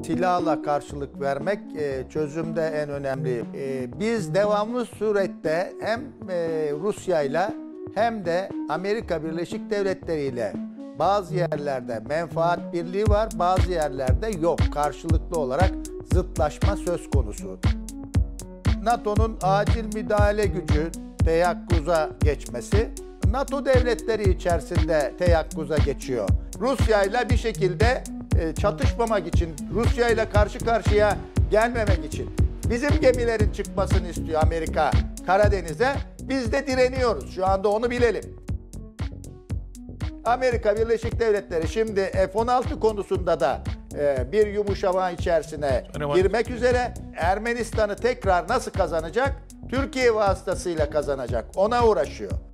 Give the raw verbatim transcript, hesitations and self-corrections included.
silahla karşılık vermek e, çözümde en önemli. E, biz devamlı surette hem e, Rusya ile hem de Amerika Birleşik Devletleri ile bazı yerlerde menfaat birliği var, bazı yerlerde yok. Karşılıklı olarak zıtlaşma söz konusu. NATO'nun acil müdahale gücü teyakkuza geçmesi, NATO devletleri içerisinde teyakkuza geçiyor. Rusya ile bir şekilde e, çatışmamak için, Rusya ile karşı karşıya gelmemek için bizim gemilerin çıkmasını istiyor Amerika Karadeniz'e. Biz de direniyoruz. Şu anda onu bilelim. Amerika Birleşik Devletleri şimdi F on altı konusunda da e, bir yumuşama içerisine girmek üzere. Ermenistan'ı tekrar nasıl kazanacak? Türkiye vasıtasıyla kazanacak. Ona uğraşıyor.